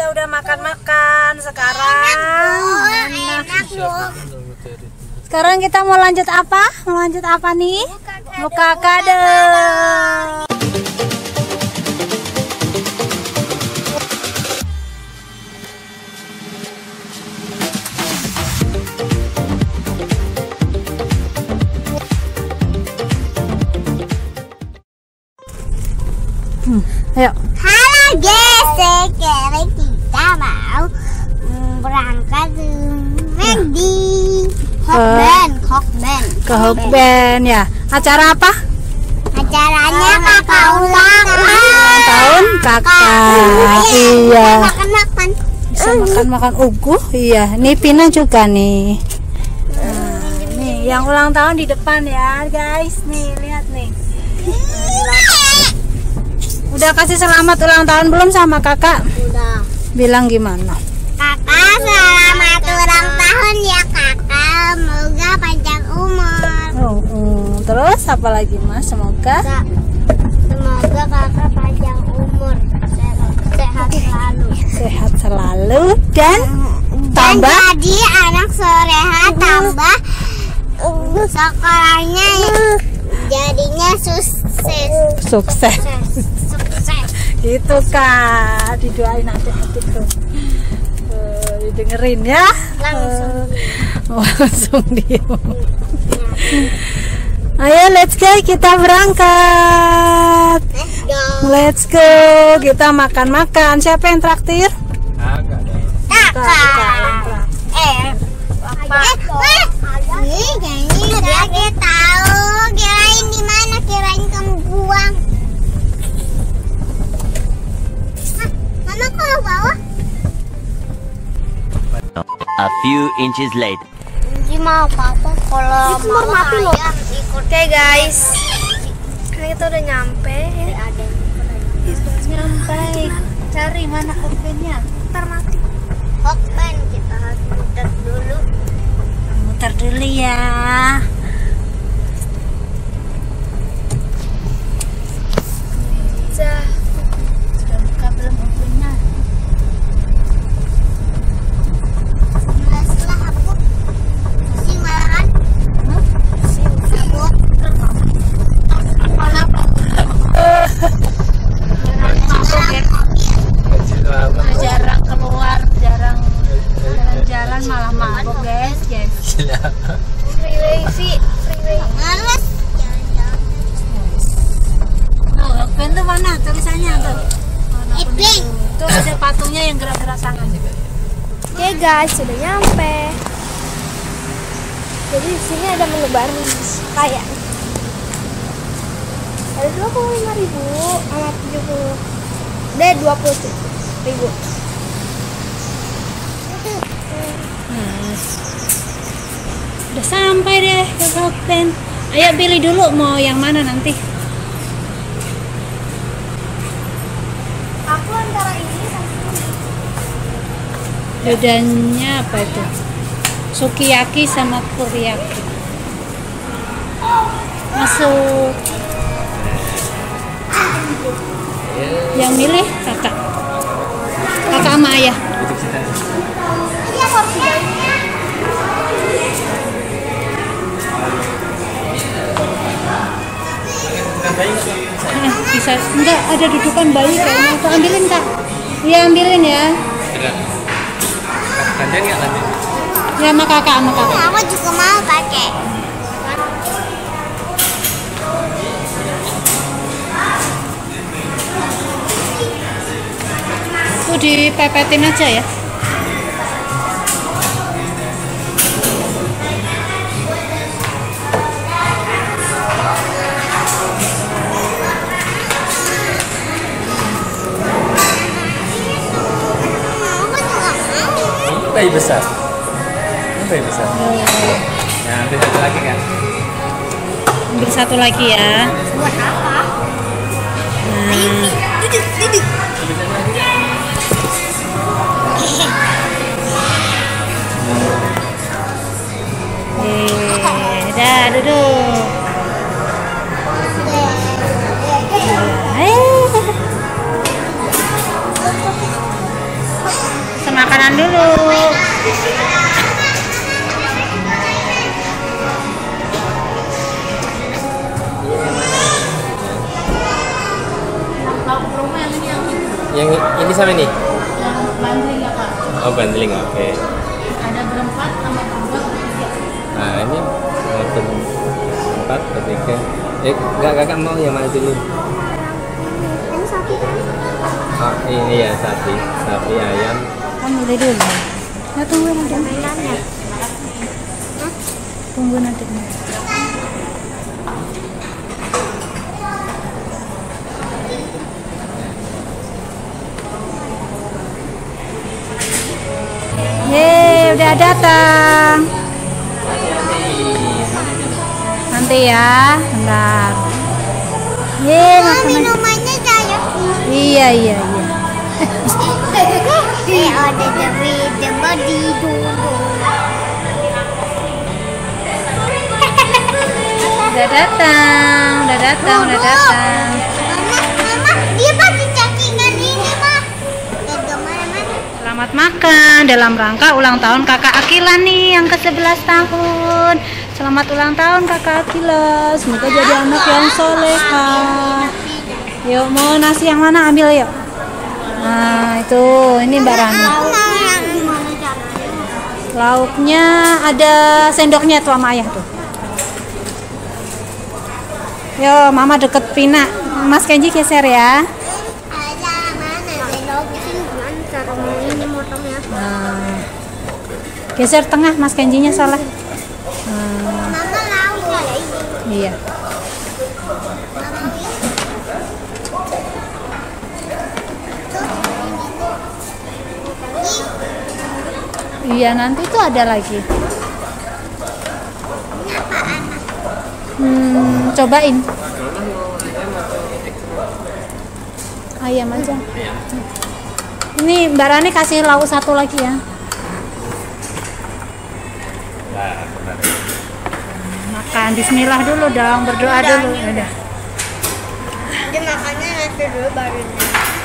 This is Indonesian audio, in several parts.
udah makan-makan. Sekarang kita mau lanjut apa? Mau lanjut apa nih? Buka kade. Ayo. Halo guys, sekarang kita mau berangkat ke McD. Ke Hokben ya. Acara apa? Acaranya kakak ulang tahun kakak. Iya. Makan-makan. Bisa makan-makan ugu. Iya. Nih Pina juga nih. Nih yang ulang tahun di depan ya guys. Nih lihat nih. Udah kasih selamat ulang tahun belum sama kakak? Udah. Bilang gimana? Kakak selamat ulang tahun ya kakak. Semoga panjang umur. Terus apa lagi mas? Semoga kakak panjang umur, sehat selalu. Sehat selalu dan tambah jadi anak soleha, tambah sekolahnya jadinya sukses. Gitu kak, didoain hati-hati tuh. Didengerin ya. Langsung diem. Ayo let's go, kita berangkat. Let's go, kita makan-makan. Siapa yang traktir? Kakak. Ini tahu kirain di mana, kirain kamu buang. Mama kalau bawah. A few inches later. Gimana papa kalau mau ayam ikut? Oke guys, kita udah nyampe. Cari mana Hokbennya? Ntar mati. Hokben, kita harus muter dulu. Muter dulu ya. Sudah buka belum Hokbennya? Setelah aku simbaran, sabuk. Jarang keluar, jarang jalan-jalan, malah mabuk guys. Free wifi. Males jalan-jalan. Oh, Hokben tuh mana tulisannya tuh? Iping. Tuh ada patungnya yang gerak-gerak tangan. Oke guys, sudah nyampe. Jadi di sini ada menu baru kayak. Ada 25.000 sama 70. Udah 20.000. Udah sampai deh ke Hokben. Ayo pilih dulu mau yang mana nanti. Aku antara ini sama ini. Bedanya apa itu? Sukiyaki sama teriyaki. Masuk. Yang milih kakak. Kakak sama ayah. Iya porsi dagingnya. Bisa enggak ada dudukan bayi kayaknya. Tuh ambilin kak. Iya ambilin ya. Kandian nggak kandian? Ya sama kakak sama kakak. Aku juga mau pakai. Tuh dipepetin aja ya. Bayi besar. Bayi besar. Nah, ambil satu lagi kan? Ambil satu lagi ya. Buat apa? Duduk. Dah duduk. makanan dulu. Yang ini sama nih? Bandling ya Pak. Oh, bundling, oke. Ada berempat sama berdua bertiga. Nah, ini berempat, bertiga. Kakak mau yang mana dulu? Ini sapi kan? Oh, ini ya sapi ayam. Kan mulai dulu. Nah, tunggu nanti. Mainannya. Tunggu nanti. Yeay, udah datang. Nanti ya, bentar. Yeay, makanan. Minumannya kayak Iya. ada the body dulu. Udah datang. Mama, dia pakai cakingan ini, Mah. Gak kemana-mana. Selamat makan dalam rangka ulang tahun kakak Akila nih yang ke-11 tahun. Selamat ulang tahun kakak Akila. Semoga jadi anak yang soleha. Yuk, mau nasi yang mana ambil yuk. Nah, itu ini Mbak Rani. Lauknya ada sendoknya tuh sama ayah tuh. Yo, mama deket Pina. Mas Kenji geser ya. Ada mana sendoknya? Gimana cara mau ini motongnya? Nah, geser tengah Mas Kenjinya salah. Mama lauk. Iya. Iya, nanti tuh ada lagi. Cobain. Ayam aja. Ini Mbak Rani kasih lauk satu lagi ya. Makan bismillah dulu dong, berdoa dulu. Udah. Dia makannya nasi dulu baru ini.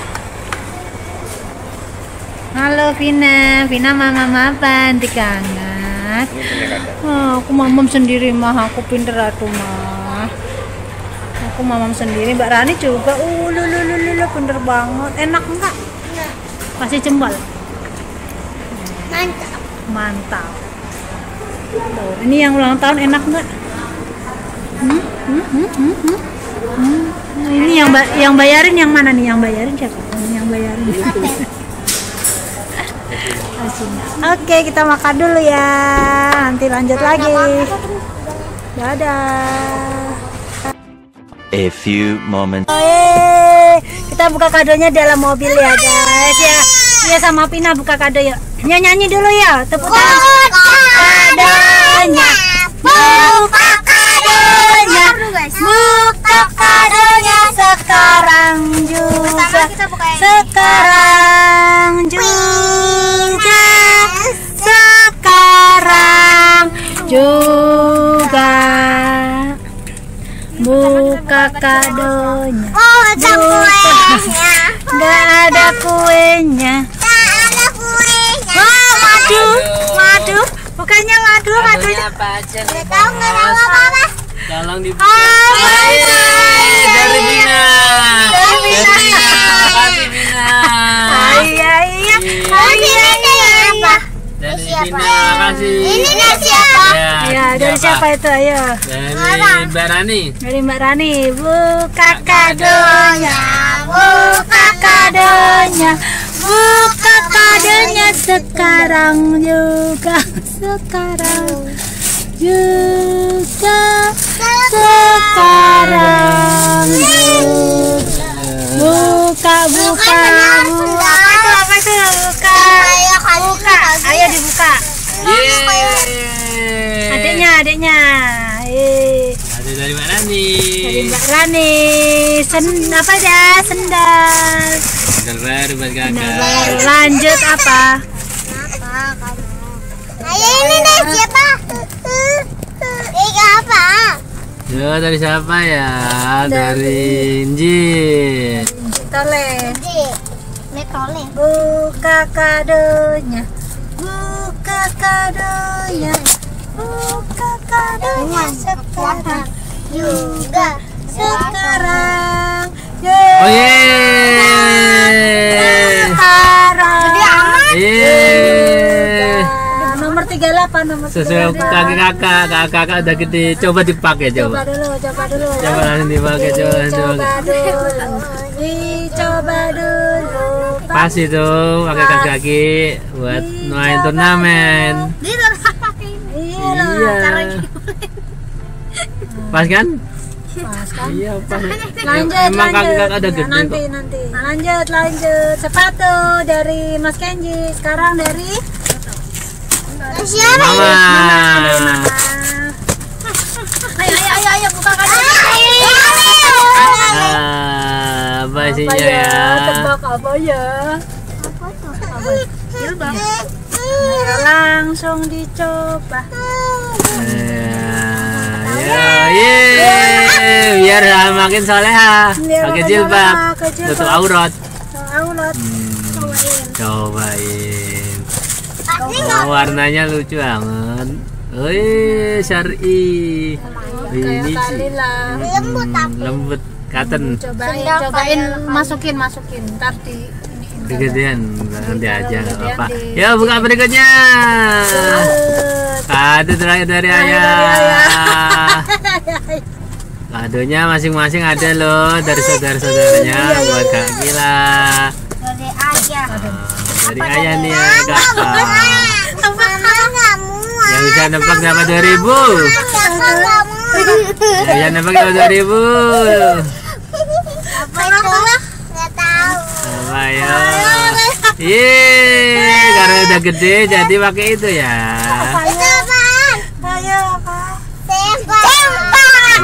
Halo Vina mama apa? Nanti kangen. Oh, aku mamam sendiri mah, aku pinter atuh mah. Aku mamam sendiri, Mbak Rani juga. Lulu, pinter banget. Enak enggak? Kasih jempol. Mantap. Tuh, ini yang ulang tahun enak enggak? Ini yang bayarin yang mana nih? Yang bayarin siapa? Yang bayarin. Oke, kita makan dulu ya. Nanti lanjut lagi. Dadah. A few moments. Kita buka kadonya dalam mobil ya guys ya. Iya sama Pina buka kado yuk. Nyanyi dulu ya. Tepuk tangan. Kadonya. Buka kadonya. Buka kadonya sekarang juga. Sekarang juga. Sekarang juga. Buka kadonya. Oh, ada kuenya. Nggak ada kuenya. Oh, madu. Bukannya madunya. Apa aja nih? Tahu nggak tahu apa-apa? Tolong dibuka. Dari Bina. Makasih Bina. Iya. apa? Dari Siapa? Bina, makasih. Ini dari siapa? Ya, dari siapa itu? Ayo. Dari Mbak Rani. Dari Mbak Rani. Buka kadonya. Buka kadonya. Buka kadonya sekarang juga. Sekarang juga. Sekarang juga. Buka. Apa itu? Buka. Ayo dibuka. Yeay. Adiknya. Ada dari Mbak Rani. Dari Mbak Rani. Apa ya? Sendal. Sendal baru buat kakak. Baru lanjut apa? Ayo ini dari siapa? Ini apa? Yo, dari siapa ya? Dari Injit. Tole. Ini buka kadonya, buka kadonya, buka kadonya sekarang juga sekarang. Oh yeay. Sekarang. Yeay. Nomor 38, nomor 38. Sesuai kaki kakak udah gede. Coba dipakai Coba coba. dulu. Coba langsung dipakai coba. Dicoba dulu. Pas itu pakai kaki buat main turnamen. Iya. Pas kan? Pas kan? Iya pas. Lanjut, Emang kaki kakak udah gede nanti. Lanjut. Sepatu dari Mas Kenji. Sekarang dari Mama. Ayo buka kado. Apa isinya ya? Tebak apa ya? Jilbab. Ayo langsung dicoba. Biar makin soleha. Biar Pakai makin jilbab, soleha, pakai jilbab. tutup aurat. Aulat. Cobain. Warnanya lucu banget. Wih, syari. Ini sih lembut cotton. Cobain masukin. Ntar di Kegedean nanti aja nggak apa-apa. Ya buka berikutnya. Kado terakhir dari ayah. Kadonya masing-masing ada loh dari saudara-saudaranya buat Kak Gila. Dari ayah. Dari ayah nih ya kakak. Mama nggak muat. Yang bisa nebak dapat 2000. Kakak nggak muat. Yang nebak dapat 2000. Apa itu? Nggak tahu. Apa ya? Karena udah gede jadi pakai itu ya. Itu apaan? Ayo apa? Sempak.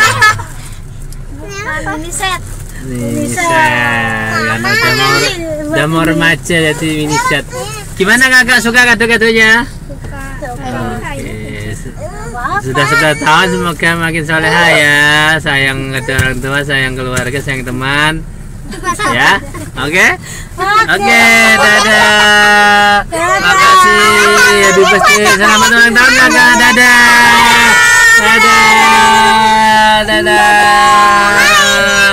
Mini set. Mini set. Karena udah mau remaja jadi mini set. Gimana kakak, suka kado-kadonya? Oke. Sudah tahun semoga makin soleha ya. Sayang kepada orang tua, sayang keluarga, sayang teman. Ya, oke. Oke, dadah. Makasih. Happy birthday. Selamat ulang tahun kakak. Dadah. Dadah.